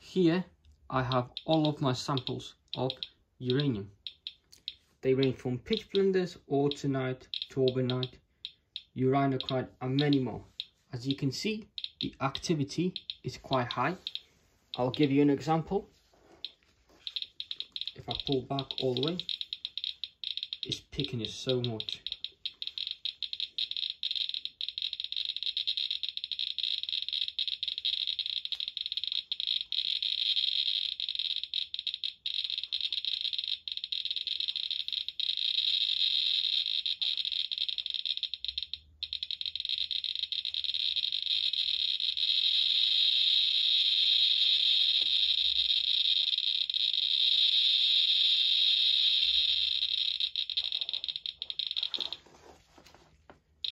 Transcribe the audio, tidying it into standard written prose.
here I have all of my samples of uranium. They range from pitch blenders, autunite, torbanite, uranocrite and many more. As you can see, the activity is quite high. I'll give you an example. If I pull back all the way, it's picking it so much.